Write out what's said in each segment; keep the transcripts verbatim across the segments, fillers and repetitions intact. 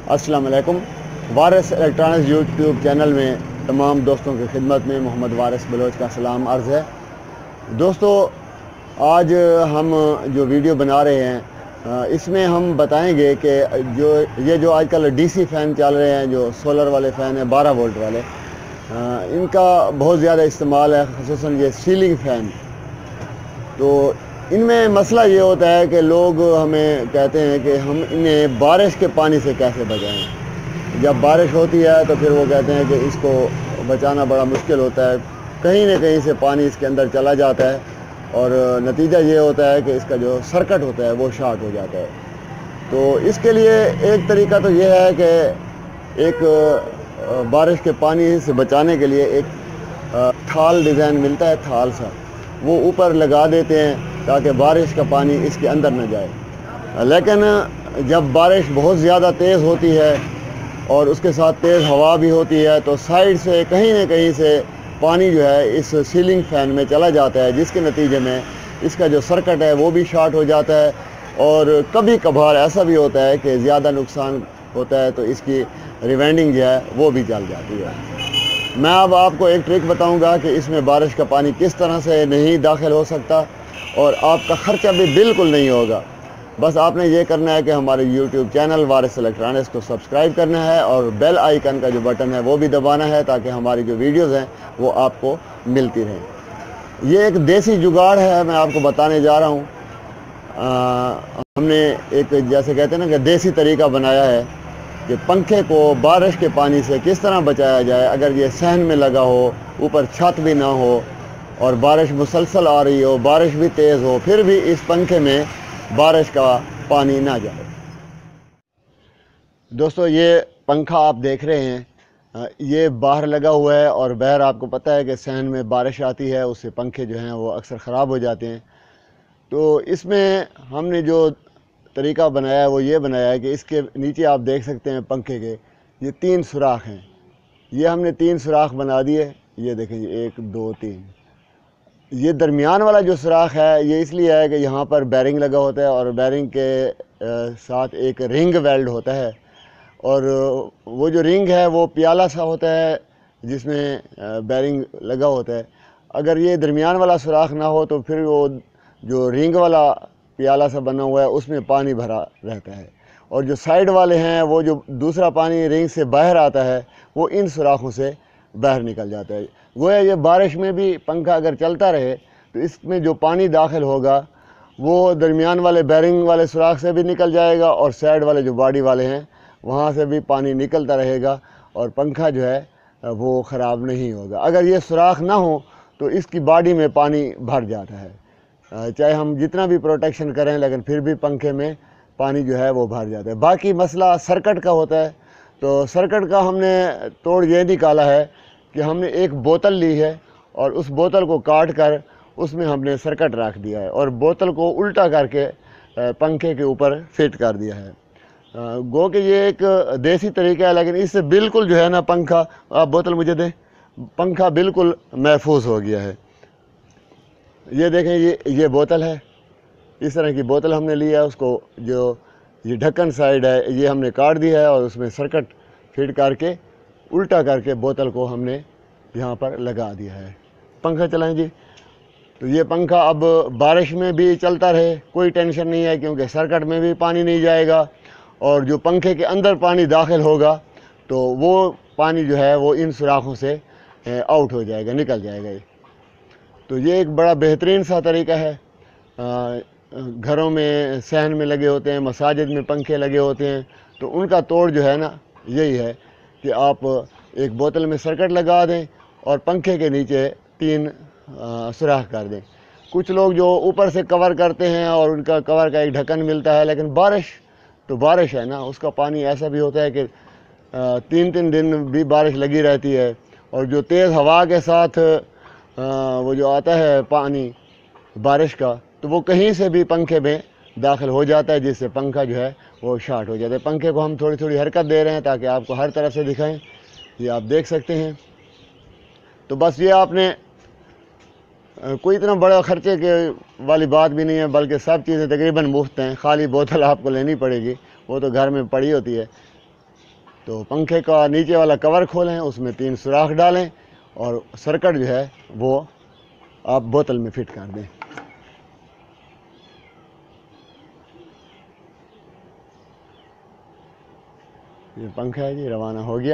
السلام علیکم۔ وارث الیکٹرانکس یوٹیوب چینل میں تمام دوستوں کی خدمت میں محمد وارث بلوچ کا سلام عرض ہے۔ دوستو، آج ہم جو ویڈیو بنا رہے ہیں اس میں ہم بتائیں گے کہ جو یہ جو آج کل ڈی سی فین چل رہے ہیں، جو سولر والے فین ہیں بارہ وولٹ والے، ان کا بہت زیادہ استعمال ہے، خصوصاً یہ سیلنگ فین۔ تو ان میں مسئلہ یہ ہوتا ہے کہ لوگ ہمیں کہتے ہیں کہ ہم انہیں بارش کے پانی سے کیسے بچائیں۔ جب بارش ہوتی ہے تو پھر وہ کہتے ہیں کہ اس کو بچانا بڑا مشکل ہوتا ہے، کہیں نہ کہیں سے پانی اس کے اندر چلا جاتا ہے اور نتیجہ یہ ہوتا ہے کہ اس کا جو سرکٹ ہوتا ہے وہ شارٹ ہو جاتا ہے۔ تو اس کے لیے ایک طریقہ تو یہ ہے کہ ایک بارش کے پانی سے بچانے کے لیے ایک تھال ڈیزائن ملتا ہے، تھال سا، وہ اوپر لگا دیتے ہیں تاکہ بارش کا پانی اس کے اندر نہ جائے۔ لیکن جب بارش بہت زیادہ تیز ہوتی ہے اور اس کے ساتھ تیز ہوا بھی ہوتی ہے تو سائیڈ سے کہیں نہ کہیں سے پانی جو ہے اس سیلنگ فین میں چلا جاتا ہے، جس کے نتیجے میں اس کا جو سرکٹ ہے وہ بھی شارٹ ہو جاتا ہے، اور کبھی کبھار ایسا بھی ہوتا ہے کہ زیادہ نقصان ہوتا ہے تو اس کی ریوائنڈنگ جو ہے وہ بھی چل جاتی ہے۔ میں اب آپ کو ایک ٹرک بتاؤں گا کہ اس میں بارش کا پانی کس طرح سے نہیں داخل ہو سکتا اور آپ کا خرچہ بھی بالکل نہیں ہوگا۔ بس آپ نے یہ کرنا ہے کہ ہمارے یوٹیوب چینل وارث الیکٹرانکس کو سبسکرائب کرنا ہے اور بیل آئیکن کا جو بٹن ہے وہ بھی دبانا ہے تاکہ ہماری جو ویڈیوز ہیں وہ آپ کو ملتی رہیں۔ یہ ایک دیسی جگاڑ ہے، میں آپ کو بتانے جا رہا ہوں۔ آ, ہم نے ایک جیسے کہتے ہیں نا کہ دیسی طریقہ بنایا ہے کہ پنکھے کو بارش کے پانی سے کس طرح بچایا جائے اگر یہ صحن میں لگا ہو، اوپر چھت بھی نہ ہو اور بارش مسلسل آ رہی ہو، بارش بھی تیز ہو، پھر بھی اس پنکھے میں بارش کا پانی نہ جائے۔ دوستو، یہ پنکھا آپ دیکھ رہے ہیں، یہ باہر لگا ہوا ہے اور باہر آپ کو پتہ ہے کہ صحن میں بارش آتی ہے، اس سے پنکھے جو ہیں وہ اکثر خراب ہو جاتے ہیں۔ تو اس میں ہم نے جو طریقہ بنایا ہے وہ یہ بنایا ہے کہ اس کے نیچے آپ دیکھ سکتے ہیں پنکھے کے یہ تین سوراخ ہیں۔ یہ ہم نے تین سوراخ بنا دیے، یہ دیکھیں، ایک دو تین۔ یہ درمیان والا جو سوراخ ہے یہ اس لیے ہے کہ یہاں پر بیرنگ لگا ہوتا ہے اور بیرنگ کے ساتھ ایک رنگ ویلڈ ہوتا ہے، اور وہ جو رنگ ہے وہ پیالہ سا ہوتا ہے جس میں بیرنگ لگا ہوتا ہے۔ اگر یہ درمیان والا سوراخ نہ ہو تو پھر وہ جو رنگ والا پیالہ سا بنا ہوا ہے اس میں پانی بھرا رہتا ہے، اور جو سائیڈ والے ہیں وہ جو دوسرا پانی رنگ سے باہر آتا ہے وہ ان سوراخوں سے باہر نکل جاتا ہے۔ گویا یہ بارش میں بھی پنکھا اگر چلتا رہے تو اس میں جو پانی داخل ہوگا وہ درمیان والے بیرنگ والے سوراخ سے بھی نکل جائے گا اور سائیڈ والے جو باڈی والے ہیں وہاں سے بھی پانی نکلتا رہے گا اور پنکھا جو ہے وہ خراب نہیں ہوگا۔ اگر یہ سوراخ نہ ہو تو اس کی باڈی میں پانی بھر جاتا ہے، چاہے ہم جتنا بھی پروٹیکشن کریں لیکن پھر بھی پنکھے میں پانی جو ہے وہ بھر جاتا ہے۔ باقی مسئلہ سرکٹ کا ہوتا ہے، تو سرکٹ کا ہم نے توڑ یہ نکالا ہے کہ ہم نے ایک بوتل لی ہے اور اس بوتل کو کاٹ کر اس میں ہم نے سرکٹ رکھ دیا ہے اور بوتل کو الٹا کر کے پنکھے کے اوپر فٹ کر دیا ہے۔ گو کہ یہ ایک دیسی طریقہ ہے لیکن اس سے بالکل جو ہے نا پنکھا، آپ بوتل مجھے دیں، پنکھا بالکل محفوظ ہو گیا ہے۔ یہ دیکھیں، یہ یہ بوتل ہے، اس طرح کی بوتل ہم نے لی ہے، اس کو جو یہ ڈھکن سائیڈ ہے یہ ہم نے کاٹ دیا ہے اور اس میں سرکٹ فٹ کر کے الٹا کر کے بوتل کو ہم نے یہاں پر لگا دیا ہے۔ پنکھا چلائیں جی۔ تو یہ پنکھا اب بارش میں بھی چلتا رہے، کوئی ٹینشن نہیں ہے کیونکہ سرکٹ میں بھی پانی نہیں جائے گا، اور جو پنکھے کے اندر پانی داخل ہوگا تو وہ پانی جو ہے وہ ان سوراخوں سے آؤٹ ہو جائے گا، نکل جائے گا۔ تو یہ ایک بڑا بہترین سا طریقہ ہے۔ گھروں میں صحن میں لگے ہوتے ہیں، مساجد میں پنکھے لگے ہوتے ہیں، تو ان کا توڑ جو ہے نا یہی ہے کہ آپ ایک بوتل میں سرکٹ لگا دیں اور پنکھے کے نیچے تین سوراخ کر دیں۔ کچھ لوگ جو اوپر سے کور کرتے ہیں اور ان کا کور کا ایک ڈھکن ملتا ہے، لیکن بارش تو بارش ہے نا، اس کا پانی ایسا بھی ہوتا ہے کہ تین تین دن بھی بارش لگی رہتی ہے، اور جو تیز ہوا کے ساتھ وہ جو آتا ہے پانی بارش کا تو وہ کہیں سے بھی پنکھے میں داخل ہو جاتا ہے، جس سے پنکھا جو ہے وہ شارٹ ہو جاتا ہے۔ پنکھے کو ہم تھوڑی تھوڑی حرکت دے رہے ہیں تاکہ آپ کو ہر طرف سے دکھائیں، یہ آپ دیکھ سکتے ہیں۔ تو بس یہ آپ نے کوئی اتنا بڑا خرچے کے والی بات بھی نہیں ہے، بلکہ سب چیزیں تقریباً مفت ہیں، خالی بوتل آپ کو لینی پڑے گی، وہ تو گھر میں پڑی ہوتی ہے۔ تو پنکھے کا نیچے والا کور کھولیں، اس میں تین سوراخ ڈالیں اور سرکٹ جو ہے وہ آپ بوتل میں فٹ کر دیں۔ یہ پنکھا ہے جی روانہ ہو گیا۔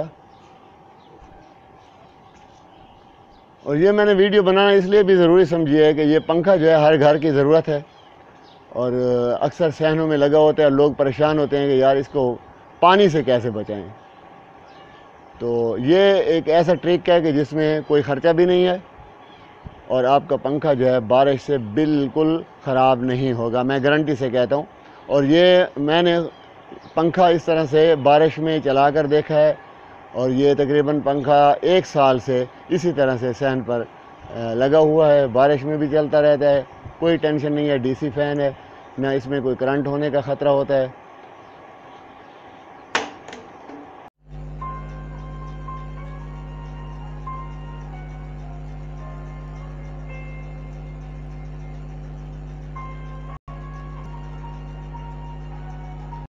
اور یہ میں نے ویڈیو بنانا اس لیے بھی ضروری سمجھی ہے کہ یہ پنکھا جو ہے ہر گھر کی ضرورت ہے، اور اکثر صحنوں میں لگا ہوتا ہے، لوگ پریشان ہوتے ہیں کہ یار اس کو پانی سے کیسے بچائیں۔ تو یہ ایک ایسا ٹرک ہے کہ جس میں کوئی خرچہ بھی نہیں ہے اور آپ کا پنکھا جو ہے بارش سے بالکل خراب نہیں ہوگا، میں گارنٹی سے کہتا ہوں۔ اور یہ میں نے پنکھا اس طرح سے بارش میں چلا کر دیکھا ہے، اور یہ تقریباً پنکھا ایک سال سے اسی طرح سے صحن پر لگا ہوا ہے، بارش میں بھی چلتا رہتا ہے، کوئی ٹینشن نہیں ہے، ڈی سی فین ہے، نہ اس میں کوئی کرنٹ ہونے کا خطرہ ہوتا ہے۔